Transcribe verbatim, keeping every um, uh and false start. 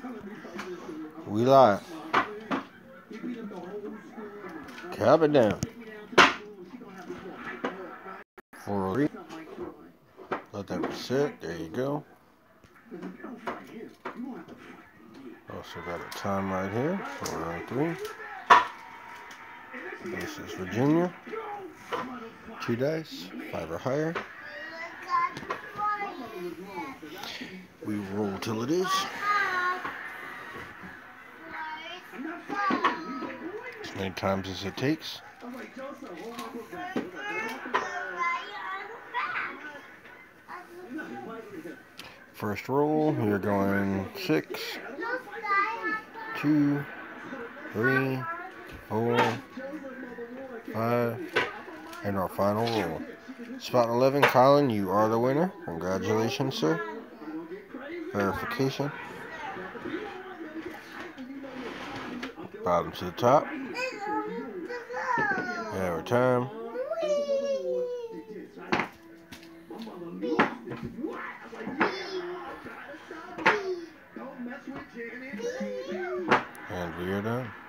We live. Cap it down. four oh three. Let that reset. There you go. Also got a time right here. four oh three. This is Virginia. Two dice. Five or higher. We roll till it is. As many times as it takes. First roll, we're going six, two, three, four, five, and our final roll. Spot eleven, Colin, you are the winner. Congratulations, sir. Verification. Bottom to the top. And our time. And we are done.